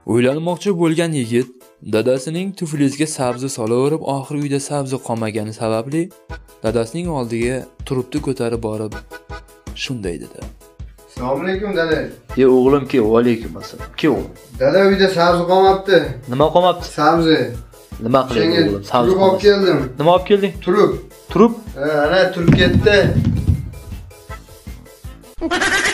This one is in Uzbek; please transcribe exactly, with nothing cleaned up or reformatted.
Uylanmoqchi bo'lgan yigit dadasining tuflisiga sabzi solaverib, oxir uyda sabzi qolmagani sababli dadasining oldiga turibni ko'tarib borib shunday dedi. Assalomu alaykum dada. Ye o'g'lim ke, va alaykum assalom. Ke o'g'lim. Dada uyda sabzi qolmabdi. Nima qolmabdi? Sabzi. Nima qilyapti o'g'lim? Sabzi olib keldim. Nima olib kelding? Turib. Turib? Ha, ana turib ketdi.